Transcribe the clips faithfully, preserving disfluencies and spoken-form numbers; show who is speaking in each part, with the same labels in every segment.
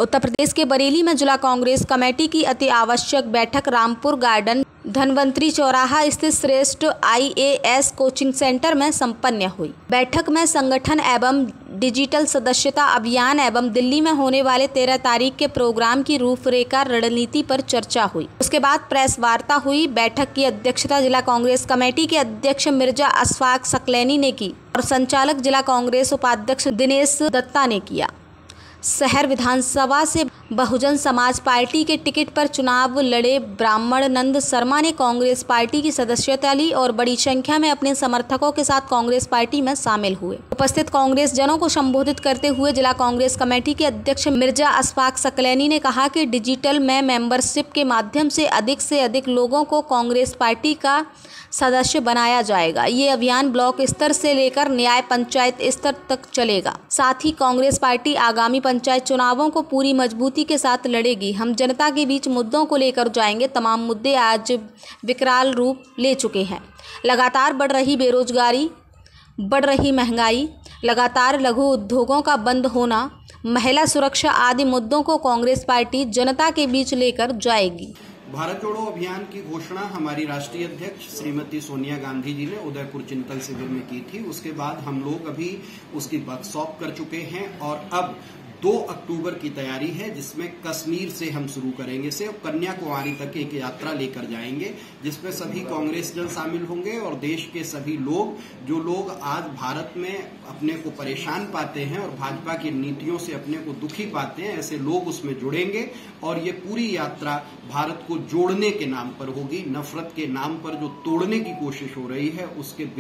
Speaker 1: उत्तर प्रदेश के बरेली में जिला कांग्रेस कमेटी की अति आवश्यक बैठक रामपुर गार्डन धनवंतरी चौराहा स्थित श्रेष्ठ I A S coaching centre में संपन्न हुई। बैठक में संगठन एवं डिजिटल सदस्यता अभियान एवं दिल्ली में होने वाले तेरह तारीख के प्रोग्राम की रूपरेखा रणनीति पर चर्चा हुई। उसके बाद प्रेस वार्ता हुई। बैठक की अध्यक्षता जिला कांग्रेस कमेटी के अध्यक्ष मिर्जा अशफाक सकलैनी ने की और संचालक जिला कांग्रेस उपाध्यक्ष दिनेश दत्ता ने किया। शहर विधानसभा से बहुजन समाज पार्टी के टिकट पर चुनाव लड़े ब्राह्मण नंद शर्मा ने कांग्रेस पार्टी की सदस्यता ली और बड़ी संख्या में अपने समर्थकों के साथ कांग्रेस पार्टी में शामिल हुए। उपस्थित कांग्रेस जनों को संबोधित करते हुए जिला कांग्रेस कमेटी के अध्यक्ष मिर्जा अशफाक सकलैनी ने कहा कि डिजिटल में मेंबरशिप के माध्यम से अधिक से अधिक लोगों को कांग्रेस पार्टी का सदस्य बनाया जाएगा। ये अभियान ब्लॉक स्तर से लेकर न्याय पंचायत स्तर तक चलेगा। साथ ही कांग्रेस पार्टी आगामी पंचायत चुनावों को पूरी मजबूती के साथ लड़ेगी। हम जनता के बीच मुद्दों को लेकर जाएंगे। तमाम मुद्दे आज विकराल रूप ले चुके हैं। लगातार बढ़ रही बेरोजगारी, बढ़ रही महंगाई, लगातार लघु उद्योगों का बंद होना, महिला सुरक्षा आदि मुद्दों को कांग्रेस पार्टी जनता के बीच लेकर जाएगी।
Speaker 2: भारत जोड़ो अभियान की घोषणा हमारी राष्ट्रीय अध्यक्ष श्रीमती सोनिया गांधी जी ने उदयपुर चिंतन शिविर में की थी। उसके बाद हम लोग अभी उसकी वर्कशॉप कर चुके हैं और अब दो अक्टूबर की तैयारी है, जिसमें कश्मीर से हम शुरू करेंगे से कन्याकुमारी तक एक यात्रा लेकर जाएंगे, जिसमें सभी कांग्रेस जन शामिल होंगे और देश के सभी लोग जो लोग आज भारत में अपने को परेशान पाते हैं और भाजपा की नीतियों से अपने को दुखी पाते हैं, ऐसे लोग उसमें जुड़ेंगे और ये पूरी यात्रा भारत को जोड़ने के नाम पर होगी। नफरत के नाम पर जो तोड़ने की कोशिश हो रही है उसके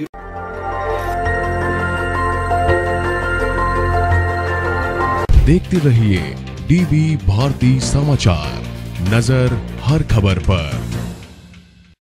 Speaker 3: देखते रहिए डीवी भारती समाचार, नजर हर खबर पर।